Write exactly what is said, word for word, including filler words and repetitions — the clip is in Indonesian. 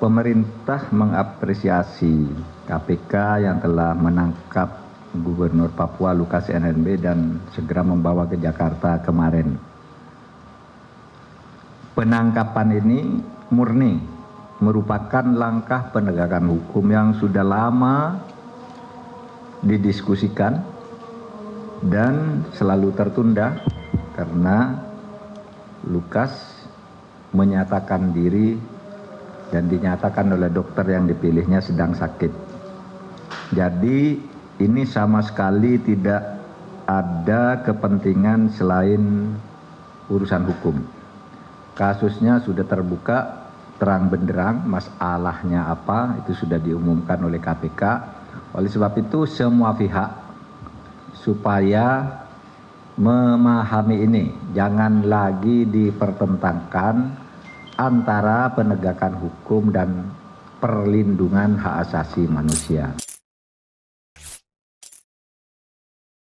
Pemerintah mengapresiasi K P K yang telah menangkap Gubernur Papua Lukas N M B dan segera membawa ke Jakarta kemarin. Penangkapan ini murni merupakan langkah penegakan hukum yang sudah lama didiskusikan dan selalu tertunda karena Lukas menyatakan diri dan dinyatakan oleh dokter yang dipilihnya sedang sakit. Jadi ini sama sekali tidak ada kepentingan selain urusan hukum. Kasusnya sudah terbuka terang benderang, masalahnya apa itu sudah diumumkan oleh K P K. Oleh sebab itu semua pihak supaya memahami ini, jangan lagi dipertentangkan antara penegakan hukum dan perlindungan hak asasi manusia.